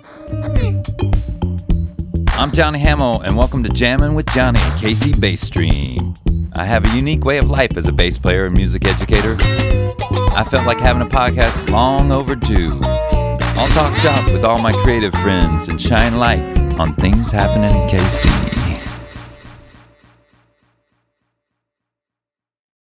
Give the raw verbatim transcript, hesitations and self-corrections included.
I'm Johnny Hamill, and welcome to Jammin' with Johnny at KCBass Stream. I have a unique way of life as a bass player and music educator. I felt like having a podcast long overdue. I'll talk shop with all my creative friends and shine light on things happening in K C.